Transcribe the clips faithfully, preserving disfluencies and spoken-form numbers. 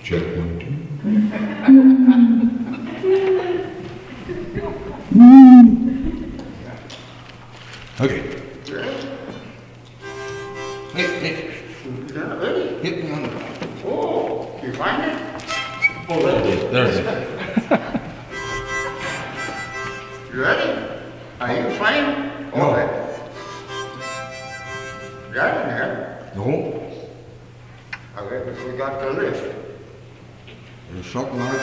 Check one, two. Okay. Hey, hey. Yeah, ready? Hit me on the back. Oh, you find it? Oh, there it is. There it is. You ready? Are you fine? No. Okay. Got it there. No. Okay, we got the lift. There's something on it.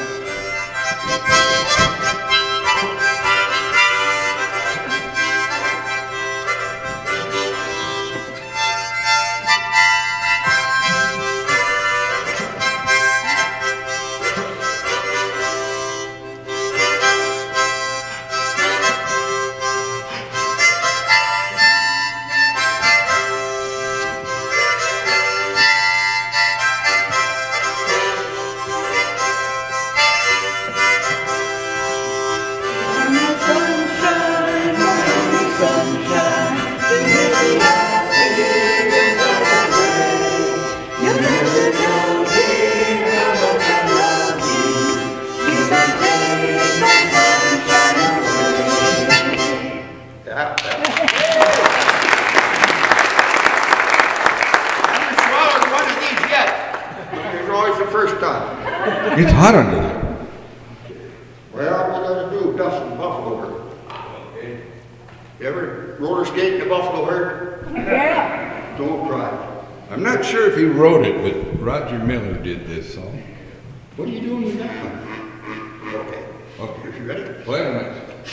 It's hot under there. Well, we gotta do dust and buffalo herd. You ever roller skate in the buffalo herd? Yeah. Don't cry. I'm not sure if he wrote it, but Roger Miller did this song. What are you doing with that one? Okay. Okay. You ready? Wait a minute.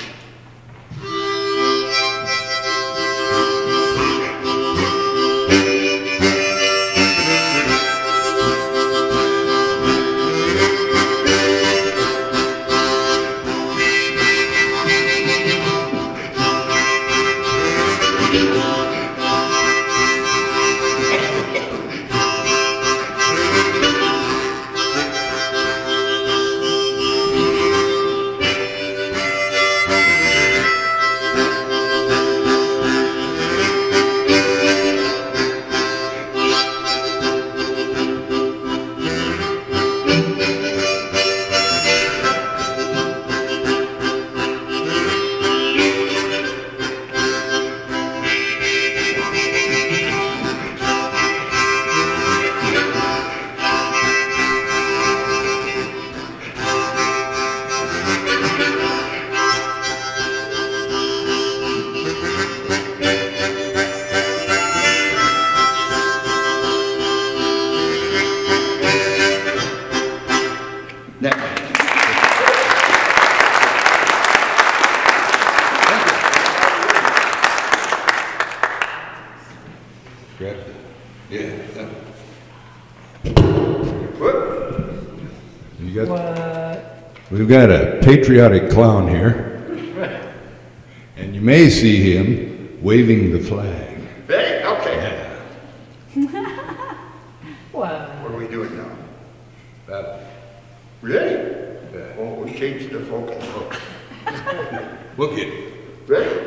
You got, we've got a patriotic clown here, and you may see him waving the flag. Ready? Okay. Yeah. Wow. What are we doing now? That. Ready? Yeah. Oh, we changed the focus. We'll get it. Ready?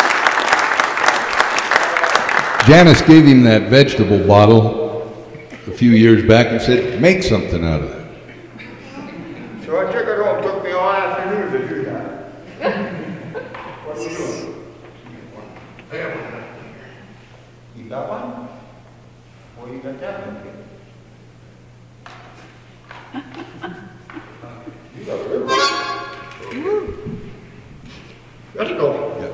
Janice gave him that vegetable bottle a few years back and said, make something out of it. So I took it home. Took me all afternoon to do that. What are you doing? You got one? Well, you got that one. You got a good one. Let's go. Yep.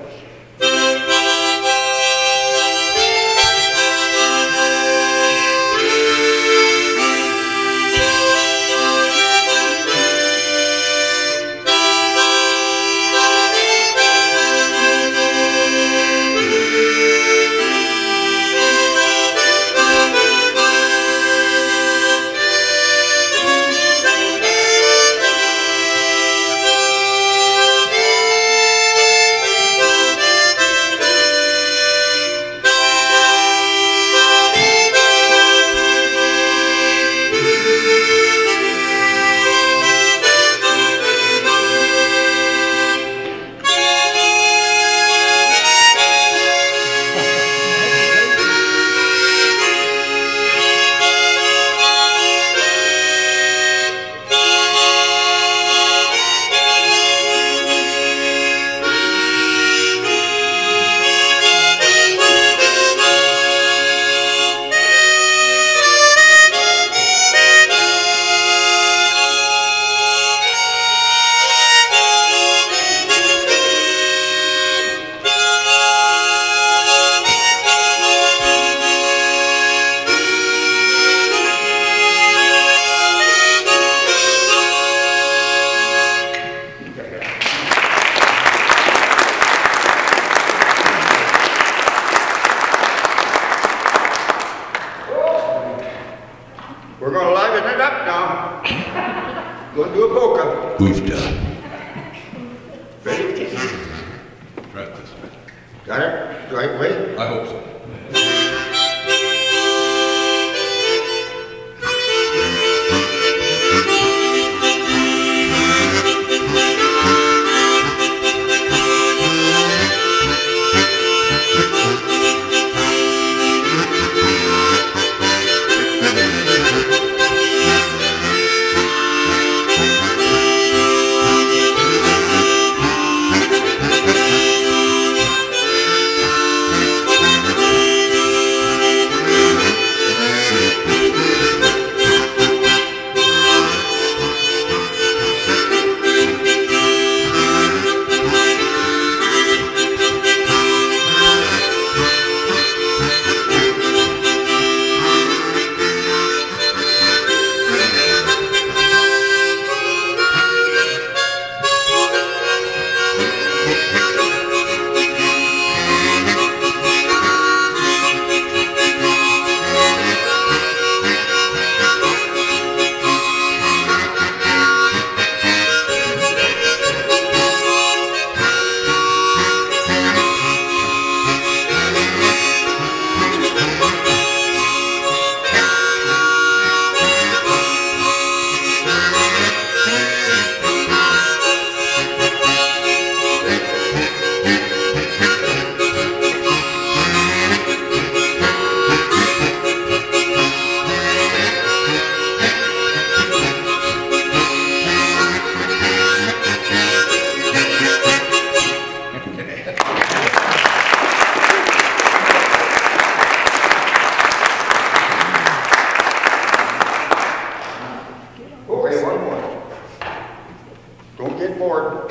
We're going to liven it up now. Going to do a polka. Oofda. Ready? Try it this way. Got it? The right way? I hope so. Okay, one more. Don't get bored.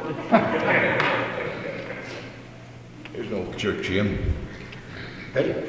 There's no jerk, Jim. Ready?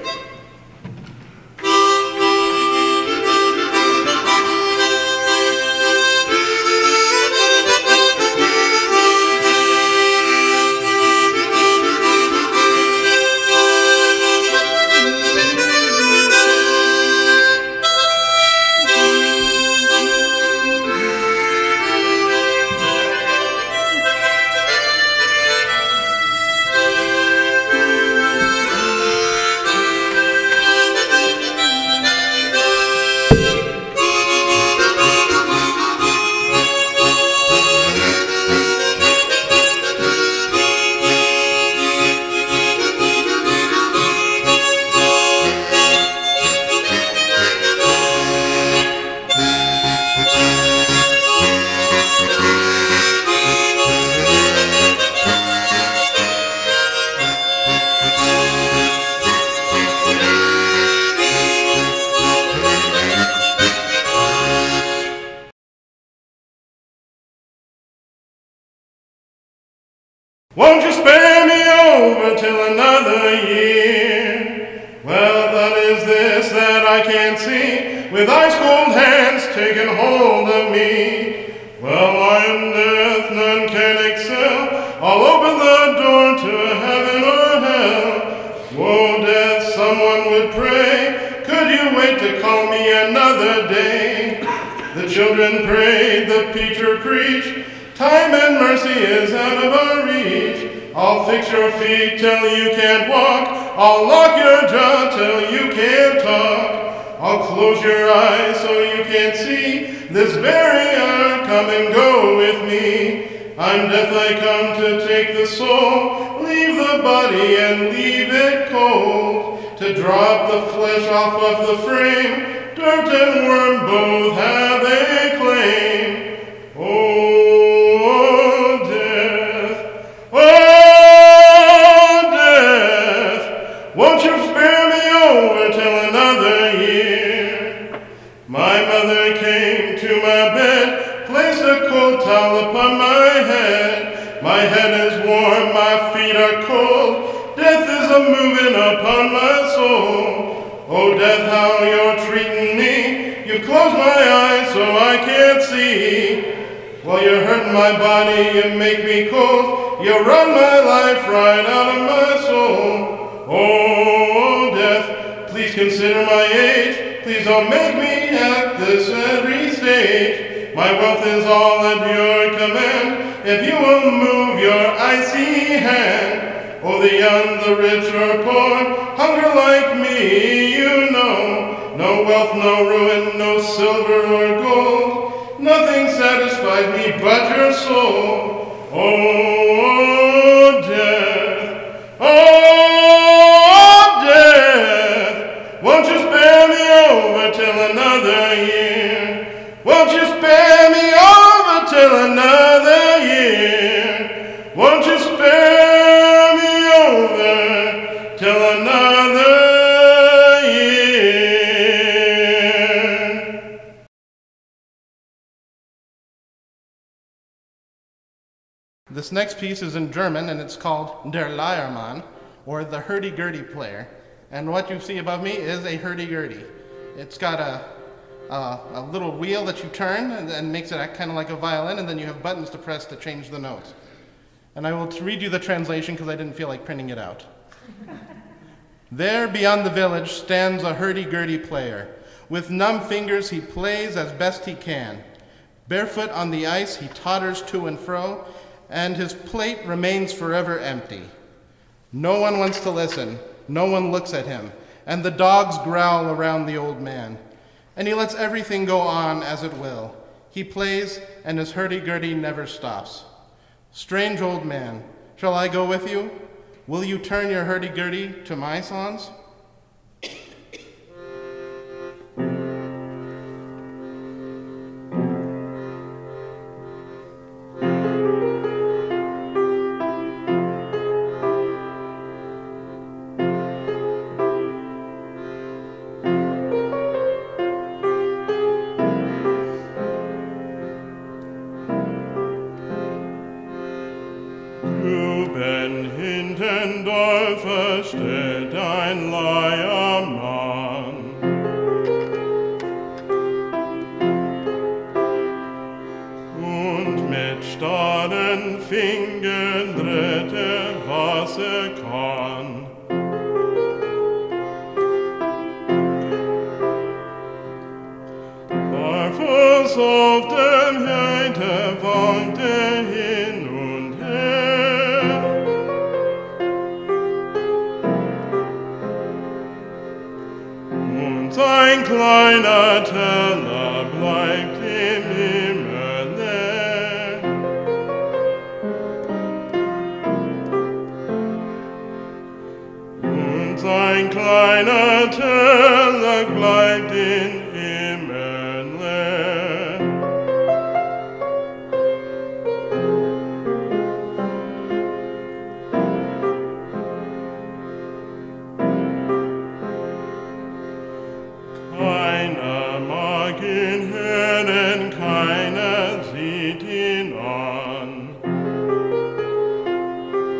Won't you spare me over till another year? Well, that is this that I can't see, with ice cold hands taking hold of me. Well, I am death, none can excel. I'll open the door to heaven or hell. Woe, death, someone would pray. Could you wait to call me another day? The children prayed, the preacher preached. Time and mercy is out of our reach. I'll fix your feet till you can't walk. I'll lock your jaw till you can't talk. I'll close your eyes so you can't see. This very hour, come and go with me. I'm death, I come to take the soul. Leave the body and leave it cold. To drop the flesh off of the frame. Dirt and worm both have a claim. Oh, death, oh, death, won't you spare me over till another year? My mother came to my bed, placed a cold towel upon my head. My head is warm, my feet are cold. Death is a-moving upon my soul. Oh, death, how you're treating me. You've closed my eyes so I can't see. Well, you're hurting my body, you make me cold. You run my life right out of my soul. Oh, death, please consider my age. Please don't make me at this every stage. My wealth is all at your command. If you will move your icy hand. Oh, the young, the rich, or poor, hunger like me, you know. No wealth, no ruin, no silver or gold. Nothing satisfies me but your soul. Oh, death, oh, death, won't you spare me over till another year? Won't you spare me over till another year? Won't you spare me over till another year? This next piece is in German, and it's called Der Leiermann, or the hurdy-gurdy player. And what you see above me is a hurdy-gurdy. It's got a, a, a little wheel that you turn and, and makes it act kind of like a violin, and then you have buttons to press to change the notes. And I will read you the translation because I didn't feel like printing it out. There beyond the village stands a hurdy-gurdy player. With numb fingers he plays as best he can. Barefoot on the ice he totters to and fro, and his plate remains forever empty. No one wants to listen, no one looks at him, and the dogs growl around the old man. And he lets everything go on as it will. He plays, and his hurdy-gurdy never stops. Strange old man, shall I go with you? Will you turn your hurdy-gurdy to my songs? Steht ein Leiermann. Und mit starren Fingern dreht er, was er kann. Barfuß auf dem Heide wankt er hin und her. Sein kleiner Teller bleibt ihm immer leer. Und sein kleiner Teller bleibt ihm immer leer. Keiner mag ihn hören, keiner sieht ihn an.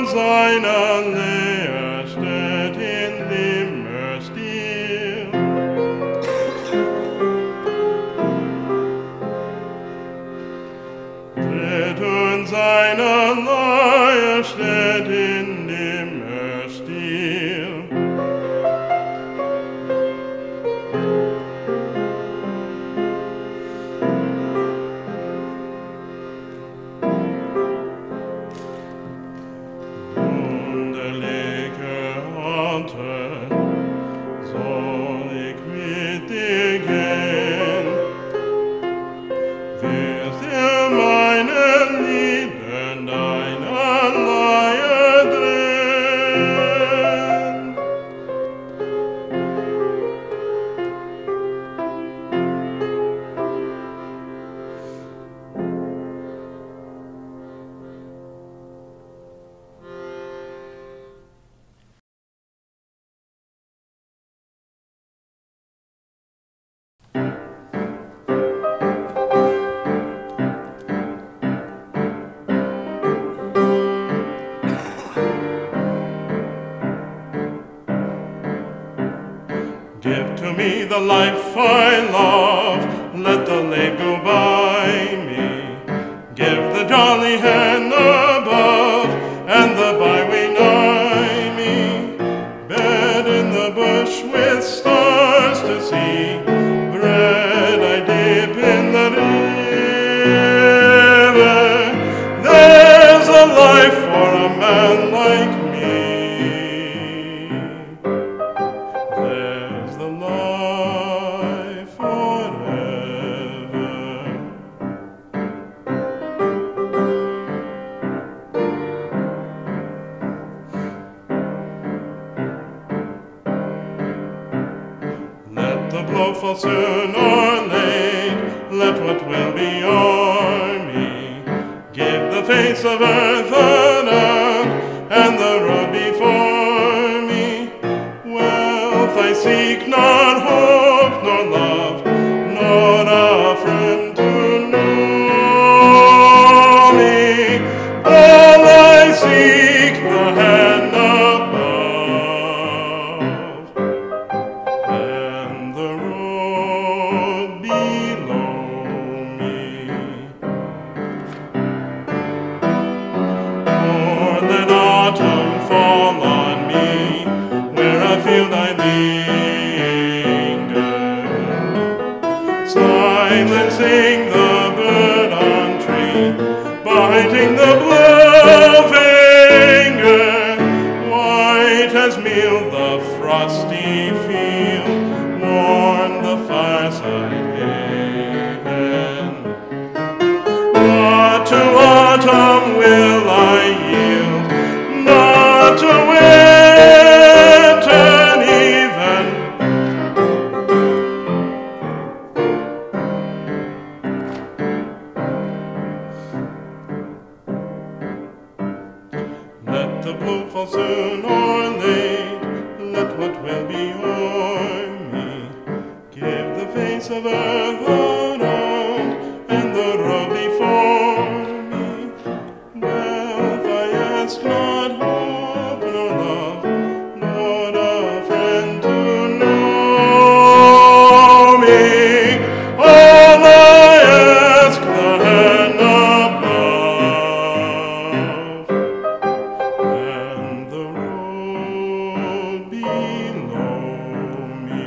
uns einer leer steht in nimmer still. Steht uns einer leer steht in nimmer still. Soll ich mit dir gehen? Wirst du meine Liebe deiner Leier drehen? Give to me the life I love, let the lake go by me. Give the jolly hen above, and the byway nigh me. Bed in the bush with stars to see, bread I dip in the river. There's a life for a man like me. There's the life forever. Let the blow fall soon or late, let what will be o'er me. Give the face of earth around, and the road before me. Wealth I seek, not hope, nor love, nor a friend to know me. All I seek, the hand above, and the road below me. Or let autumn fall on me, where I feel thy linger. Silencing the bird on tree, biting the blue finger. White as meal the frosty field, warm the fireside haven. Not to autumn will I yield, not to winter even. Let the blow fall soon or late, let what will be o'er me. Give the face of earth around, and the road before me. Wealth I ask, not hope, nor love, not a friend to know me. All I ask, the hand above, and the road below me.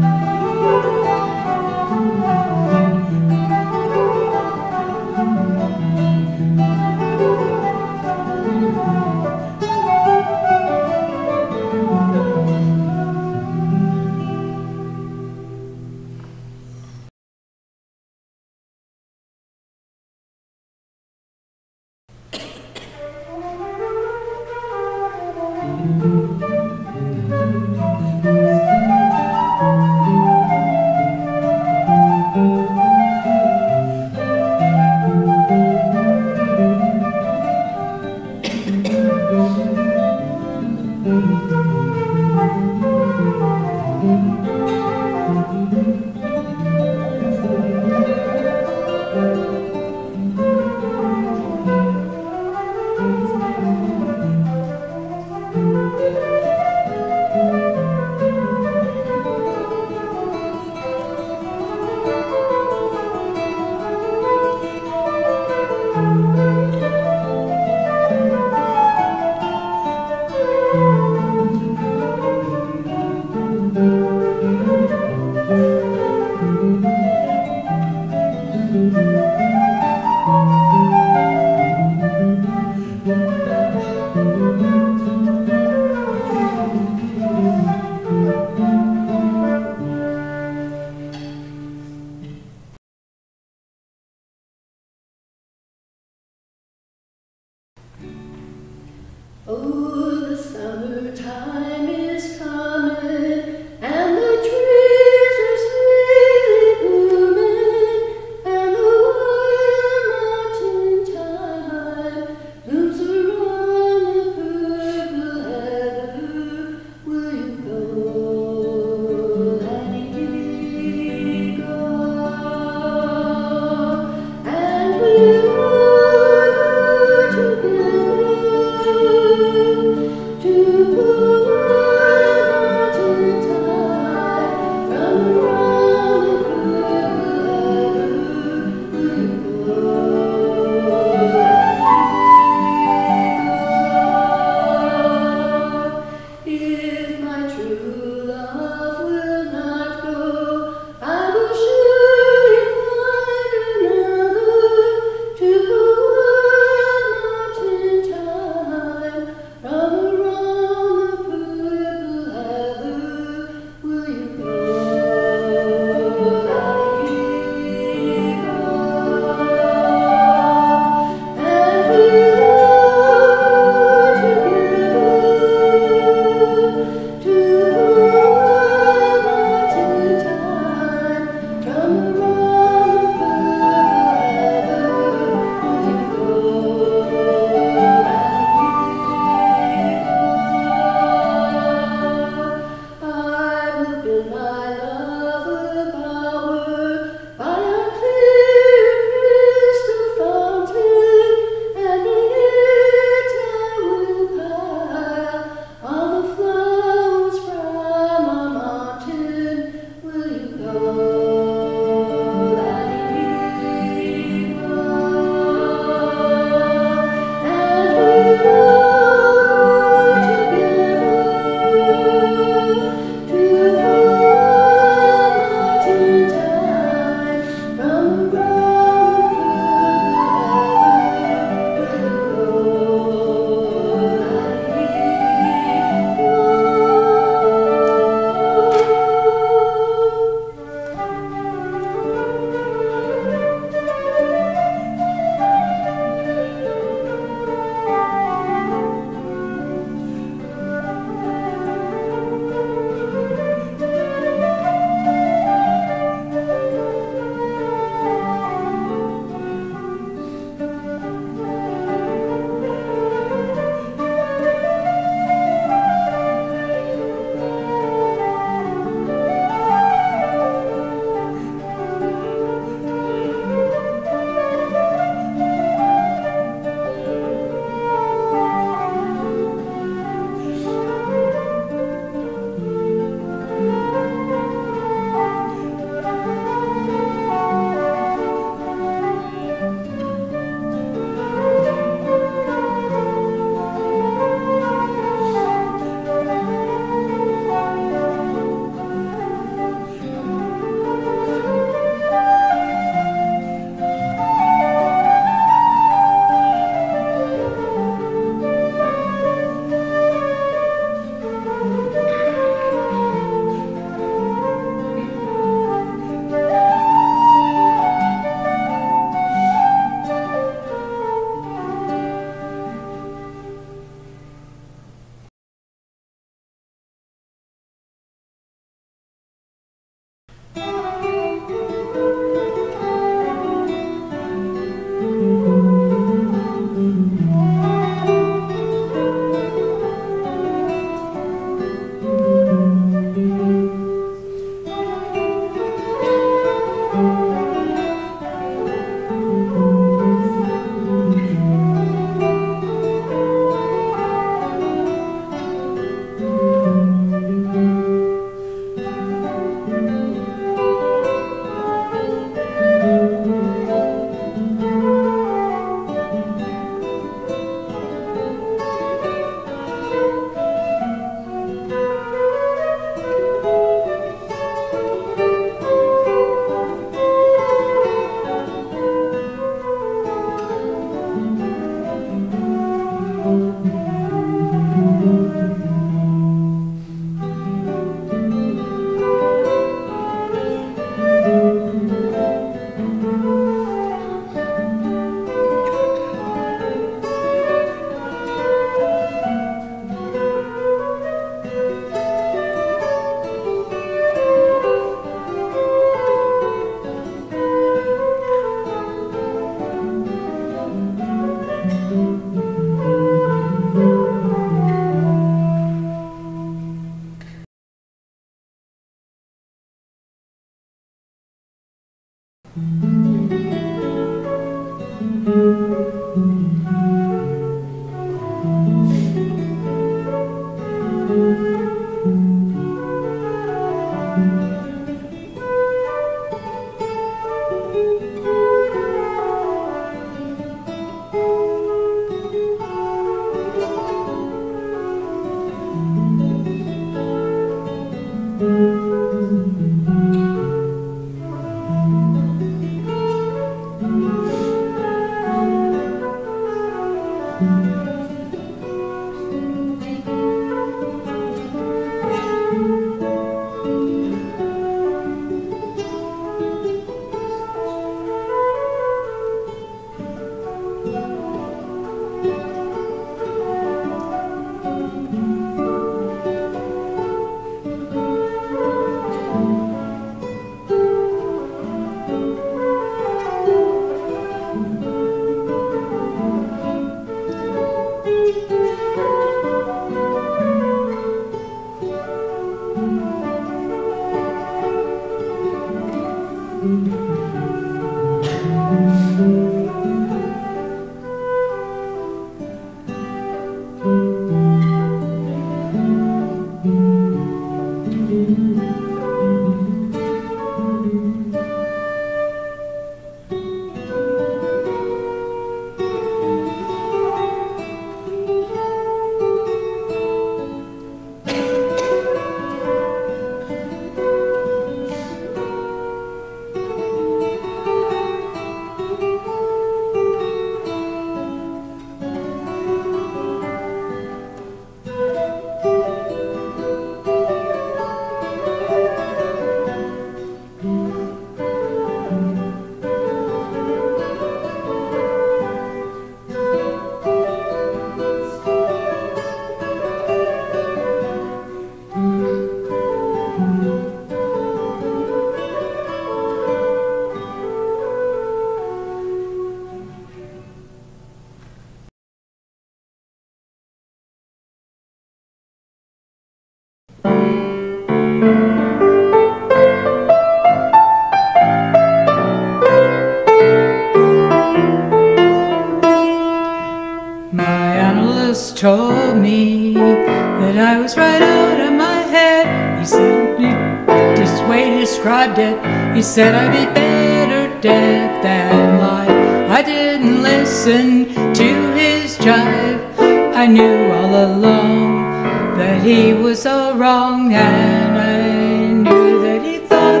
told me that I was right out of my head. He said, this way he described it, he said I'd be better dead than alive. I didn't listen to his jive. I knew all along that he was all wrong, and I knew that he thought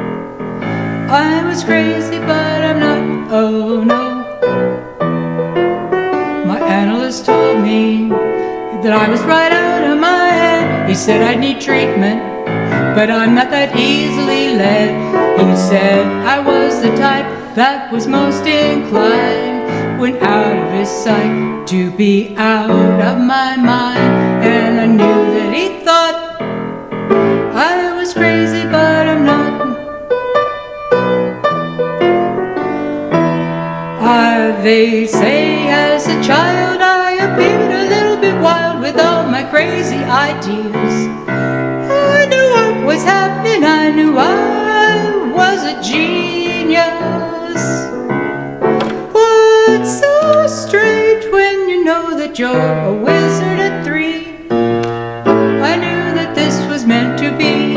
I was crazy, but I'm not, oh no. My analyst told me that I was right out of my head. He said I'd need treatment, but I'm not that easily led. He said I was the type that was most inclined, when out of his sight, to be out of my mind. And I knew that he thought I was crazy, but I'm not. Uh, they say as a child I appeared a little bit wild with all my crazy ideas. I knew what was happening, I knew I was a genius. What's so strange when you know that you're a wizard at three? I knew that this was meant to be.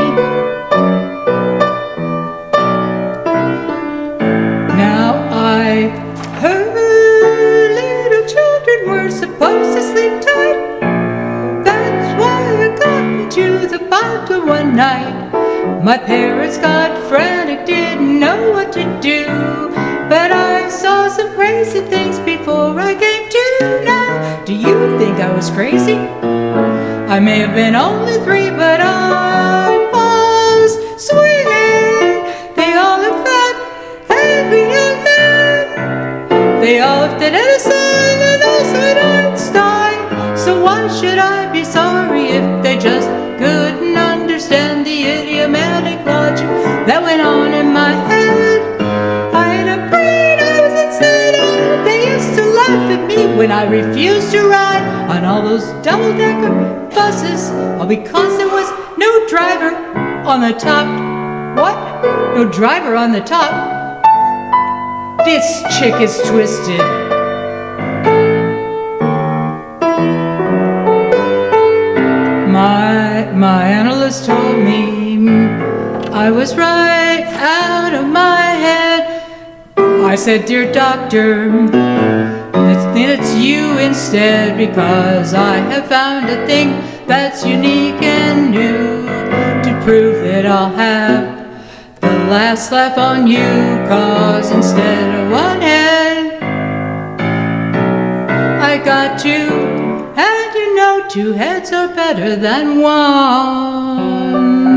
Now I heard little children were supposed to sleep tight. That's why I got into the Bible one night. My parents got frantic, didn't know what to do, but I saw some crazy things before I came to. Now, do you think I was crazy? I may have been only three, but I was swinging. They all looked fat, angry young men. They all looked at Edison and all said Einstein. So why should I be sorry if they just couldn't understand the idiomatic logic that went on in my head? I had a brain, I was insane. They used to laugh at me when I refused to ride on all those double-decker buses, all because there was no driver on the top. What? No driver on the top? This chick is twisted. My, my analyst told me I was right out of my head. I said, dear doctor, let's think it's you instead, because I have found a thing that's unique and new to prove that I'll have the last laugh on you. Cause instead of one head, I got two. And you know two heads are better than one.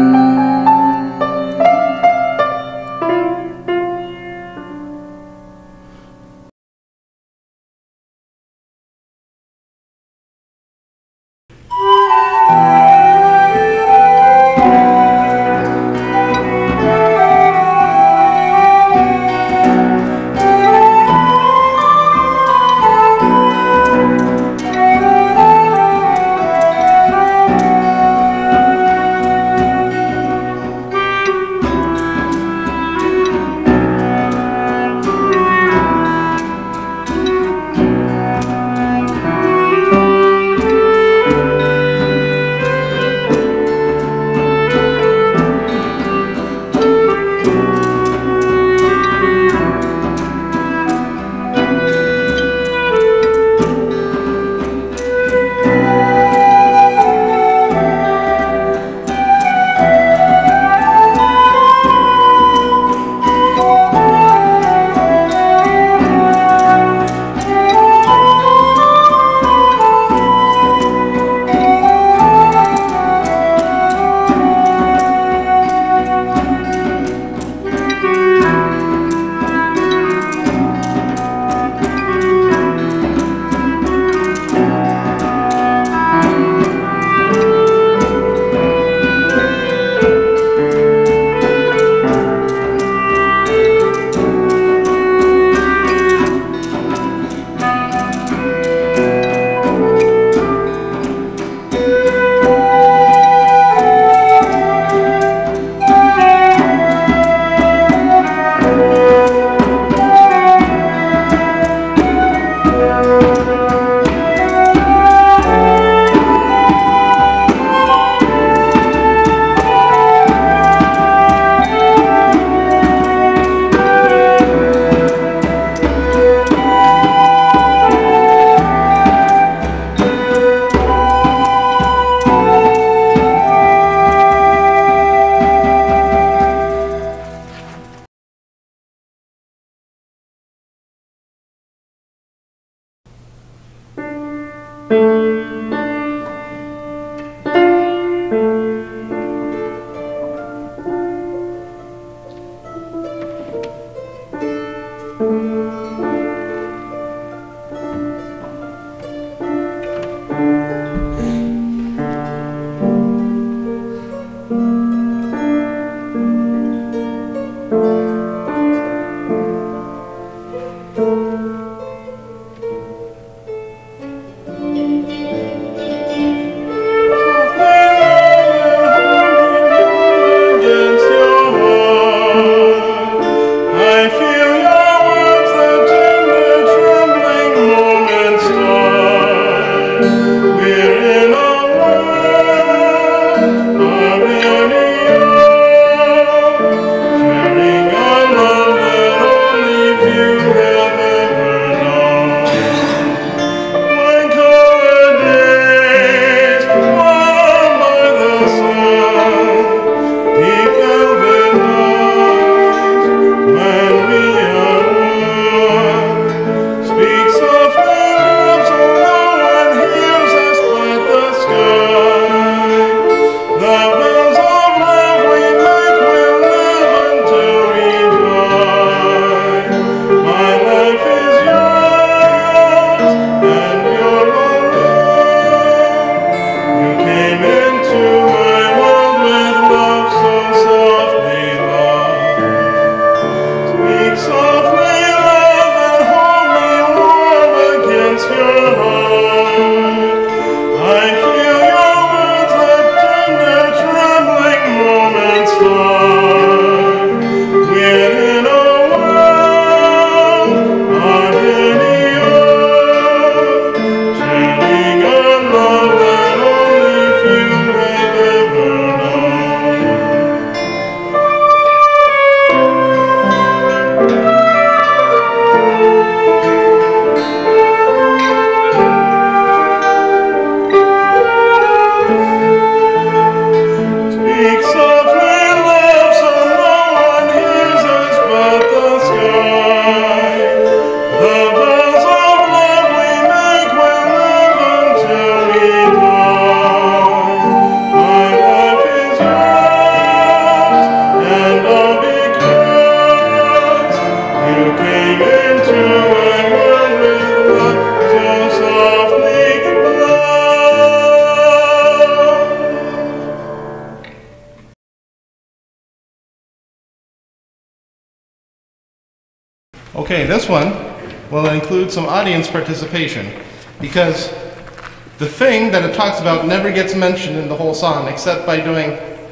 Okay, this one will include some audience participation because the thing that it talks about never gets mentioned in the whole song except by doing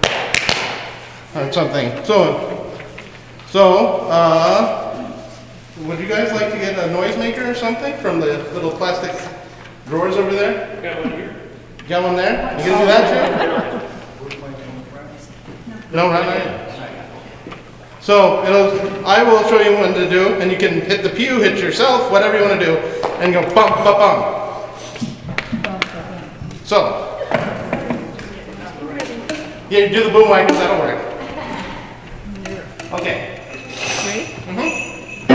uh, something. So, so uh, would you guys like to get a noisemaker or something from the little plastic drawers over there? Got one here. Got one there? You gonna do that too? No, right now. So it'll, I will show you what to do, and you can hit the pew, hit yourself, whatever you want to do, and go bump, bump, bump. So, yeah, do the boom wagons, that'll work. Okay. Mm-hmm.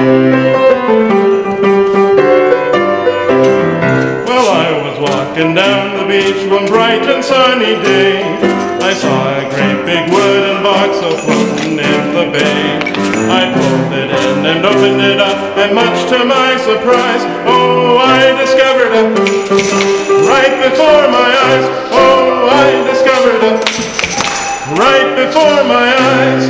Well, I was walking down the beach one bright and sunny day. I saw a great big wooden box a-floating in the bay. I pulled it in and opened it up, and much to my surprise, oh, I discovered it right before my eyes. Oh, I discovered it right before my eyes.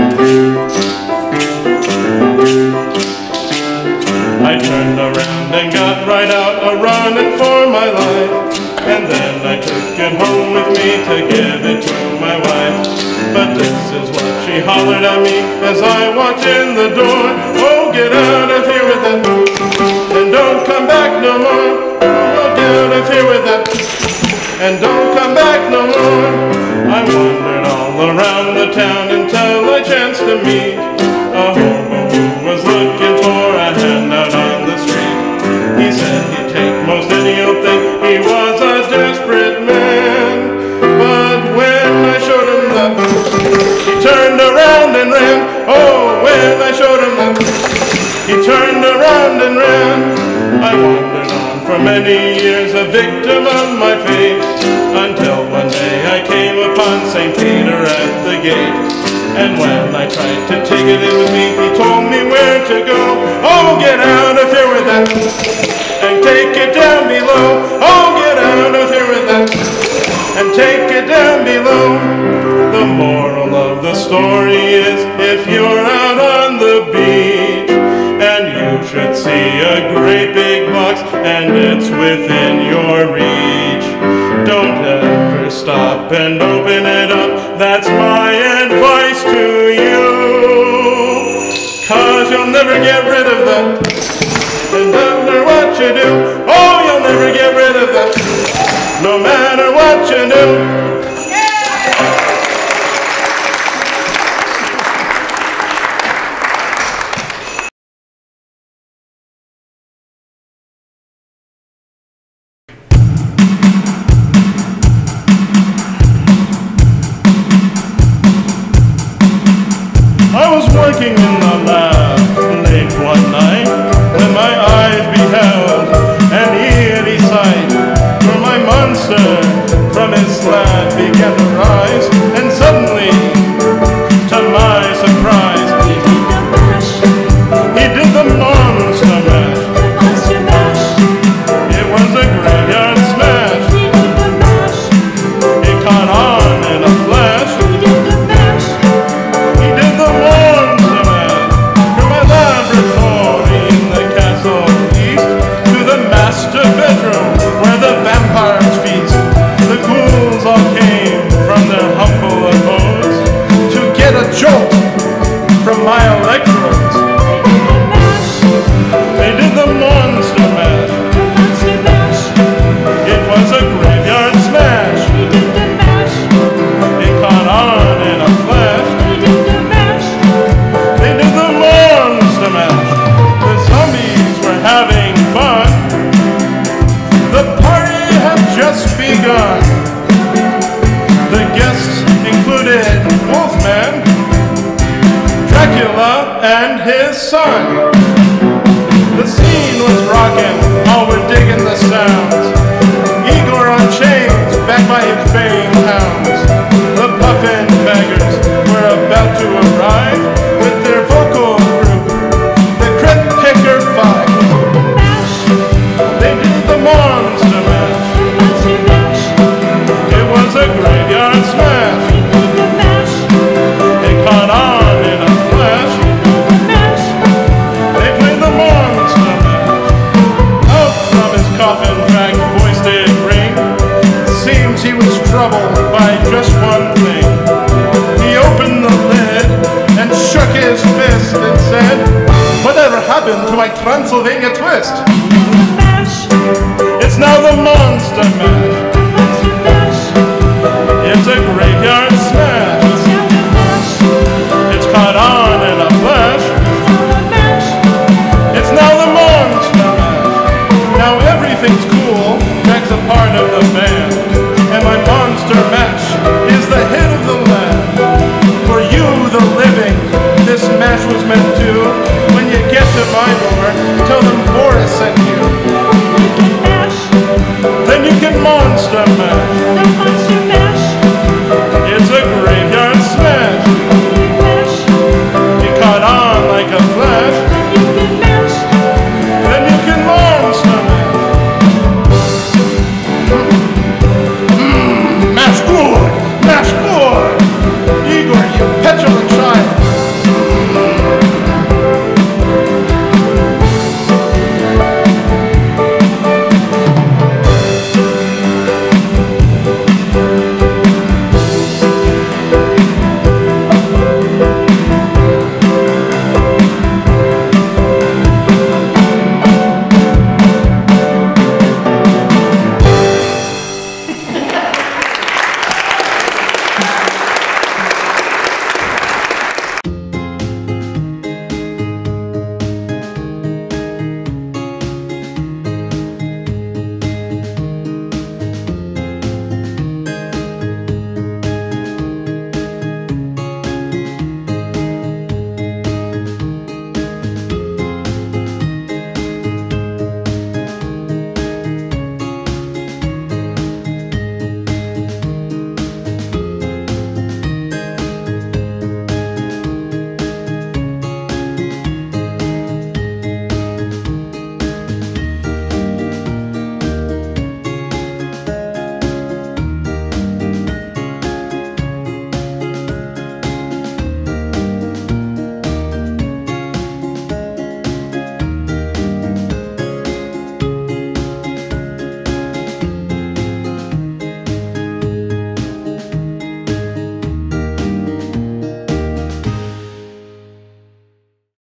I turned around and got right out a-running for my life. And then I took it home with me to give it to my wife. But this is what she hollered at me as I walked in the door. Oh, get out of here with that, and don't come back no more. Oh, get out of here with that, and don't come back no more. I wandered all around the town until I chanced to meet a hobo who was looking for a handout on the street. He said he'd take most any old thing. He was a desperate man. But when I showed him the, he turned around and ran. Oh, when I showed him the, he turned around and ran. I wandered on for many years, a victim of my fate, until one day I came upon Saint Peter at the gate. And when I tried to take it in with me, he told me where to go. Oh, get out of here with that, and take it down below. Oh, get out of here with that, and take it down below. The moral of the story is, if you're out on the beach and you should see a great big box and it's within your reach, don't ever stop and open it up. That's my advice to you, 'cause you'll never get rid of that. And no matter what you do, oh, you'll never get rid of that, no matter what you do. I was working in the lab late one night when my eyes beheld an eerie sight. For my monster from his slab began to rise, and suddenly, to my surprise, he did the mash. He did the monster mash. The monster mash. It was a graveyard smash. He did the mash. It caught on in a flash. He did the mash. He did the monster mash. From my laboratory in the castle east to the master bedroom where the vampires feast. The ghouls all came from their humble abodes to get a jolt from my electrodes. They did the monster mash. It was a graveyard smash. It caught on in a flash. They did the monster mash. The zombies were having fun. The party had just begun. The guests included Wolfman, Dracula, and his son. The scene was rockin', all were digging the sounds. Igor on chains, backed by his baying hounds. The puffin beggars were about to arrive with their vocal group, the Crypt Picker Five. They did the monster mash. It was a graveyard smash. It caught on in a flash. They played the monster mash. Out from his coffin track voice did ring. Seems he was troubled by just one thing. He opened the lid and shook his fist and said, "Whatever happened to my Transylvania twist?" It's now the monster mash. It's a graveyard smash. It's caught on in a flash. It's now the monster mash. Now everything's cool, Jack's a part of the band, and my monster mash is the hit of the land. For you, the living, this mash was meant to. When you get to my door,